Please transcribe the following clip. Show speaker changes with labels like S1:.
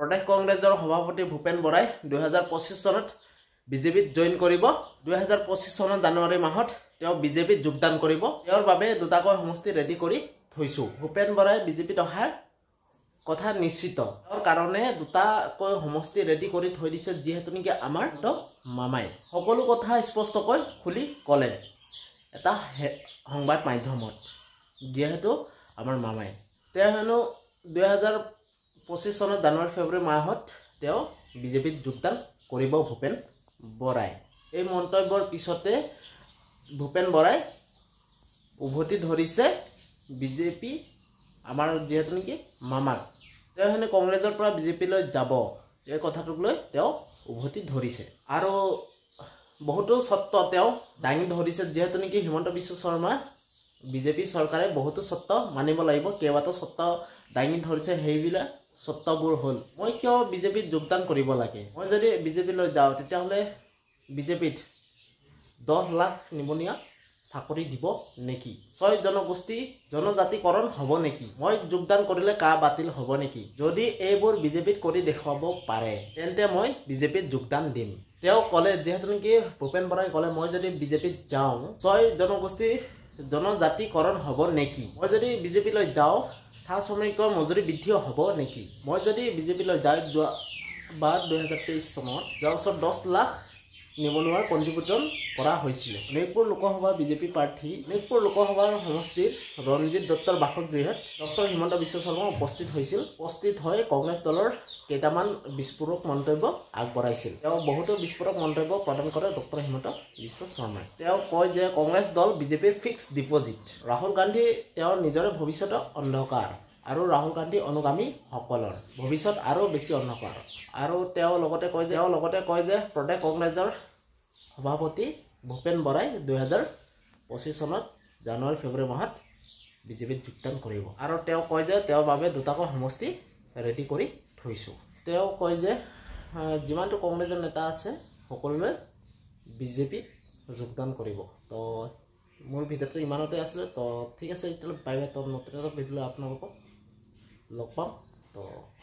S1: প্ৰদেশ কংগ্ৰেছৰ সভাপতি ভূপেন বৰাই 2025 চনত বিজেপিত জইন কৰিব। 2025 চনৰ জানুৱাৰী মাহত তেওঁ বিজেপিত যোগদান কৰিব। তেওঁৰ বাবে দুটাকৈ সমষ্টি ৰেডি কৰি থৈছো। ভূপেন বৰাই বিজেপিত অহাৰ কথা নিশ্চিত। তেওঁৰ কাৰণে দুটাকৈ সমষ্টি ৰেডি কৰি থৈ দিছে, যিহেতু নেকি আমাৰ মামাই সকলো কথা স্পষ্টকৈ খুলি ক'লে এটা সংবাদ মাধ্যমত, যিহেতু আমাৰ মামাই তেওঁ হেনো 2025 চনৰ জানুৱাৰী ফেব্ৰুৱাৰী মাহত তেওঁ বিজেপিত যোগদান কৰিব ভূপেন বৰাই। এই মন্তব্যৰ পিছতে ভূপেন বৰাই উভতি ধৰিছে বিজেপি আমাৰ যিহেতু নেকি মামাক। তেওঁ হেনো কংগ্ৰেছৰ পৰা বিজেপিলৈ যাব, এই কথাটোক লৈ তেওঁ উভতি ধৰিছে আৰু বহুতো চৰ্ত তেওঁ দাঙি ধৰিছে, যিহেতু নেকি হিমন্ত বিশ্ব শৰ্মা বিজেপি চৰকাৰে বহুতো চৰ্ত মানিব লাগিব। কেইবাটাও চৰ্ত দাঙি ধৰিছে, সেইবিলাক চৰ্তবোৰ হ'ল, মই কিয় বিজেপিত যোগদান কৰিব লাগে, মই যদি বিজেপিলৈ যাওঁ তেতিয়াহ'লে বিজেপিত 10 লাখ নিবনুৱা চাকৰি দিব নেকি, 6 জনগোষ্ঠী জনজাতিকৰণ হ'ব নেকি, মই যোগদান কৰিলে কা বাতিল হ'ব নেকি, যদি এইবোৰ বিজেপিত কৰি দেখুৱাব পাৰে তেন্তে মই বিজেপিত যোগদান দিম। তেওঁ ক'লে, যিহেতু নেকি ভূপেন বৰাই ক'লে, মই যদি বিজেপিত যাওঁ 6 জনগোষ্ঠী জনজাতিকৰণ হ'ব নেকি, মই যদি বিজেপিলৈ যাওঁ চাহ শ্ৰমিকৰ মজুৰি বৃদ্ধি হ'ব নেকি, মই যদি বিজেপিলৈ যাওঁ যোৱা 2023 চনত যোৱা বছৰ 10 লাখ নিবনুৱাৰ পঞ্জীভূতন কৰা হৈছিলে। শোণিতপুৰ লোকসভা বিজেপি প্ৰাৰ্থী শোণিতপুৰ লোকসভাৰ সমষ্টিৰ ৰঞ্জিত দত্তৰ বাসগৃহত ডক্টৰ হিমন্ত বিশ্ব শৰ্মা উপস্থিত হৈছিল। উপস্থিত হৈ কংগ্ৰেছ দলৰ কেইটামান বিস্ফোৰক মন্তব্য আগবঢ়াইছিল। তেওঁ বহুতো বিস্ফোৰক মন্তব্য প্ৰদান কৰে ডক্টৰ হিমন্ত বিশ্ব শৰ্মাই। তেওঁ কয় যে কংগ্ৰেছ দল বিজেপিৰ ফিক্স ডিপজিট, ৰাহুল গান্ধী তেওঁৰ নিজৰে ভৱিষ্যত অন্ধকাৰ আৰু ৰাহুল গান্ধী অনুগামী সকলৰ ভৱিষ্যত আৰু বেছি অন্ধকাৰ। আৰু তেওঁ লগতে কয় যে প্ৰদেশ কংগ্ৰেছৰ সভাপতি ভূপেন বৰাই 2025 চনত জানুৱাৰী ফেব্ৰুৱাৰী মাহত বিজেপিত যোগদান কৰিব। আৰু তেওঁ কয় যে তেওঁৰ বাবে দুটাকৈ সমষ্টি ৰেডি কৰি থৈছোঁ। তেওঁ কয় যে যিমানটো কংগ্ৰেছৰ নেতা আছে সকলোৱে বিজেপিত যোগদান কৰিব। তো মোৰ ভিডিঅ'টো ইমানতে আছিলে। তো ঠিক আছে, এতিয়ালৈ বাই বাই। তো নতুন এটা ভিডিঅ'লৈ আপোনালোকক লগ পাম। তো